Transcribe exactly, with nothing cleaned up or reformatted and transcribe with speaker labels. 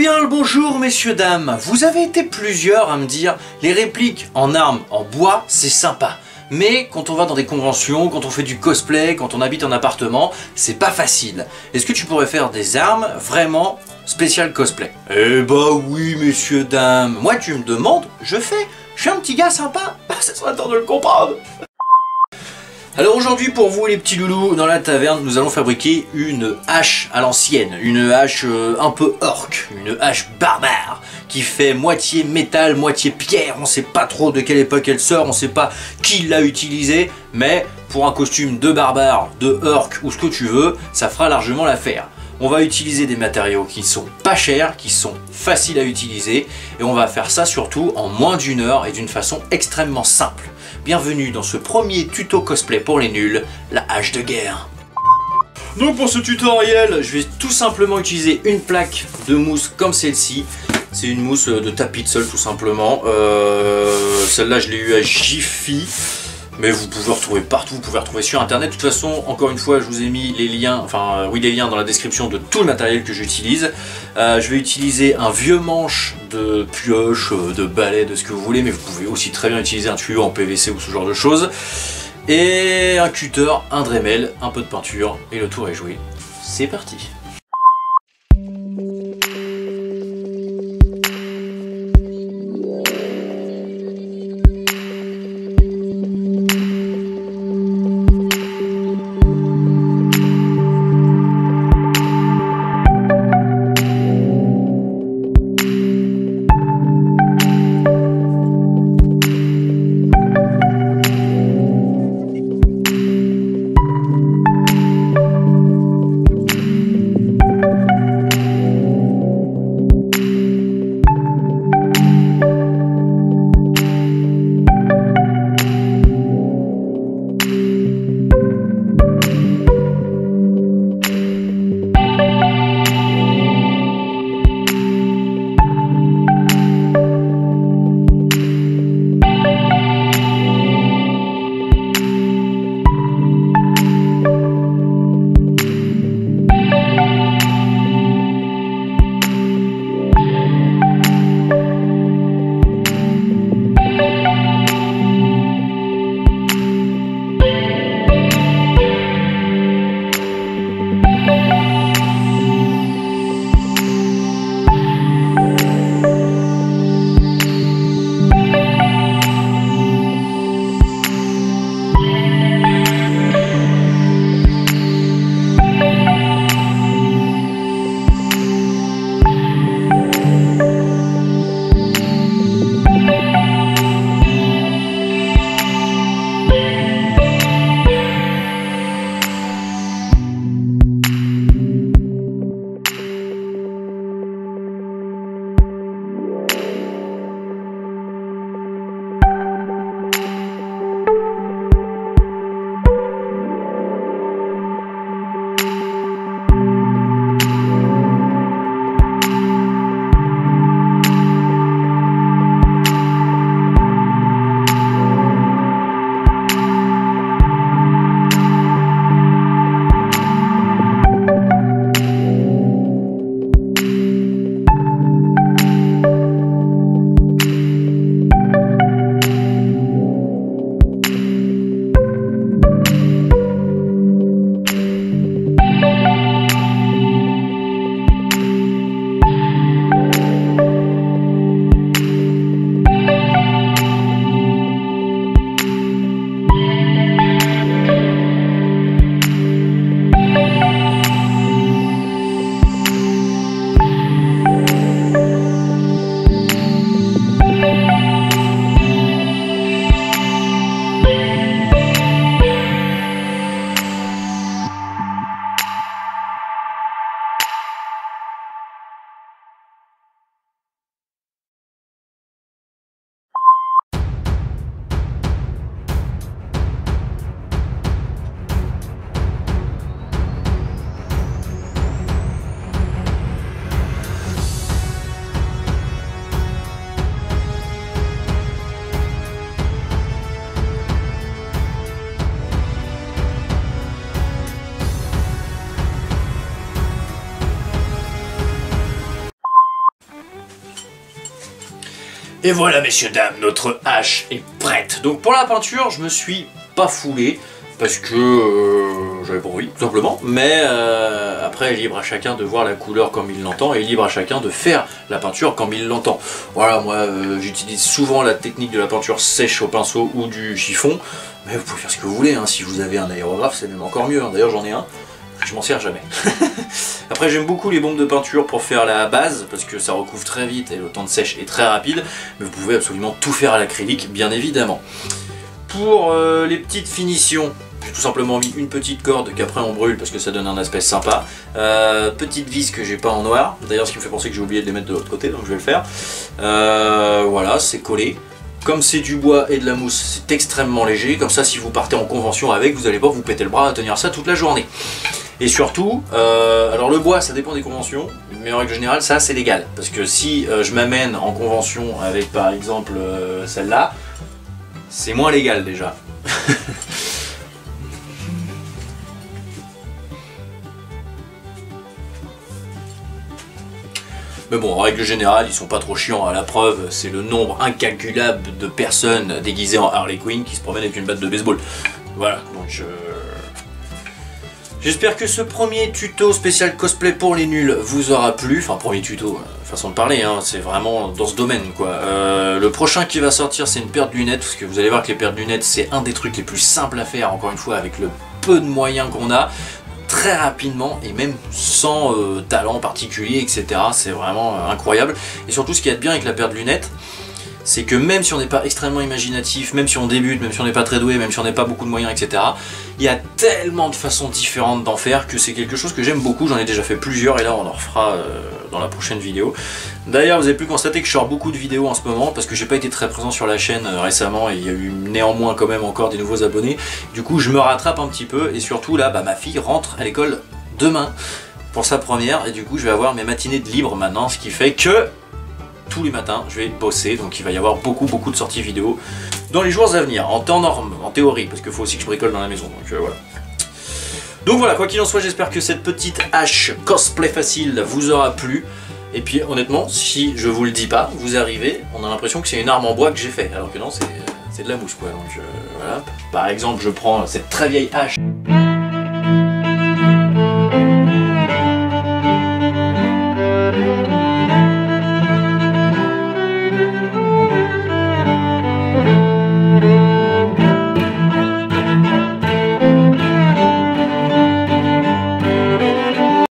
Speaker 1: bien le bonjour messieurs dames. Vous avez été plusieurs à me dire les répliques en armes en bois c'est sympa. Mais quand on va dans des conventions, quand on fait du cosplay, quand on habite en appartement, c'est pas facile. Est-ce que tu pourrais faire des armes vraiment spéciales cosplay? Eh bah oui messieurs dames. Moi tu me demandes, je fais. Je suis un petit gars sympa. Ça serait temps de le comprendre. Alors aujourd'hui pour vous les petits loulous, dans la taverne nous allons fabriquer une hache à l'ancienne, une hache euh, un peu orque, une hache barbare qui fait moitié métal, moitié pierre, on sait pas trop de quelle époque elle sort, on sait pas qui l'a utilisée, mais pour un costume de barbare, de orc ou ce que tu veux, ça fera largement l'affaire. On va utiliser des matériaux qui sont pas chers, qui sont faciles à utiliser et on va faire ça surtout en moins d'une heure et d'une façon extrêmement simple. Bienvenue dans ce premier tuto cosplay pour les nuls, la hache de guerre. Donc pour ce tutoriel, je vais tout simplement utiliser une plaque de mousse comme celle-ci. C'est une mousse de tapis de sol tout simplement. Euh, Celle-là je l'ai eu à Jiffy. Mais vous pouvez retrouver partout, vous pouvez retrouver sur internet. De toute façon, encore une fois, je vous ai mis les liens, enfin euh, oui les liens dans la description de tout le matériel que j'utilise. Euh, je vais utiliser un vieux manche de pioche, de balai, de ce que vous voulez, mais vous pouvez aussi très bien utiliser un tuyau en P V C ou ce genre de choses. Et un cutter, un Dremel, un peu de peinture, et le tour est joué. C'est parti. Et voilà messieurs dames, notre hache est prête. Donc pour la peinture, je me suis pas foulé parce que euh, j'avais pas envie, tout simplement. Mais euh, après, libre à chacun de voir la couleur comme il l'entend et libre à chacun de faire la peinture comme il l'entend. Voilà, moi euh, j'utilise souvent la technique de la peinture sèche au pinceau ou du chiffon. Mais vous pouvez faire ce que vous voulez, hein. Si vous avez un aérographe, c'est même encore mieux. Hein. D'ailleurs j'en ai un. Je m'en sers jamais. Après j'aime beaucoup les bombes de peinture pour faire la base parce que ça recouvre très vite et le temps de sèche est très rapide, mais vous pouvez absolument tout faire à l'acrylique bien évidemment. Pour euh, les petites finitions, j'ai tout simplement mis une petite corde qu'après on brûle parce que ça donne un aspect sympa. Euh, petite vis que j'ai pas en noir, d'ailleurs ce qui me fait penser que j'ai oublié de les mettre de l'autre côté, donc je vais le faire. Euh, voilà, c'est collé. Comme c'est du bois et de la mousse, c'est extrêmement léger, comme ça si vous partez en convention avec, vous allez pas vous péter le bras à tenir ça toute la journée. Et surtout, euh, alors le bois ça dépend des conventions, mais en règle générale ça c'est légal. Parce que si euh, je m'amène en convention avec par exemple euh, celle-là, c'est moins légal déjà. Mais bon, en règle générale, ils sont pas trop chiants. À la preuve, c'est le nombre incalculable de personnes déguisées en Harley Quinn qui se promènent avec une batte de baseball. Voilà, donc... Euh... J'espère que ce premier tuto spécial cosplay pour les nuls vous aura plu. Enfin, premier tuto, façon de parler, hein, c'est vraiment dans ce domaine, quoi. Euh, le prochain qui va sortir, c'est une paire de lunettes, parce que vous allez voir que les paires de lunettes, c'est un des trucs les plus simples à faire, encore une fois, avec le peu de moyens qu'on a. Très rapidement et même sans euh, talent particulier, et cetera. C'est vraiment euh, incroyable. Et surtout, ce qu'il y a de bien avec la paire de lunettes, c'est que même si on n'est pas extrêmement imaginatif, même si on débute, même si on n'est pas très doué, même si on n'a pas beaucoup de moyens, et cetera, il y a tellement de façons différentes d'en faire que c'est quelque chose que j'aime beaucoup. J'en ai déjà fait plusieurs et là on en refera euh, dans la prochaine vidéo. D'ailleurs, vous avez pu constater que je sors beaucoup de vidéos en ce moment parce que j'ai pas été très présent sur la chaîne euh, récemment et il y a eu néanmoins quand même encore des nouveaux abonnés. Du coup, je me rattrape un petit peu et surtout là, bah, ma fille rentre à l'école demain pour sa première et du coup, je vais avoir mes matinées de libre maintenant, ce qui fait que tous les matins je vais bosser, donc il va y avoir beaucoup beaucoup de sorties vidéo dans les jours à venir, en temps norme, en théorie, parce qu'il faut aussi que je bricole dans la maison, donc euh, voilà. Donc voilà, quoi qu'il en soit, j'espère que cette petite hache cosplay facile vous aura plu. Et puis honnêtement, si je vous le dis pas, vous arrivez, on a l'impression que c'est une arme en bois que j'ai fait, alors que non, c'est de la mousse quoi, donc euh, voilà. Par exemple, je prends cette très vieille hache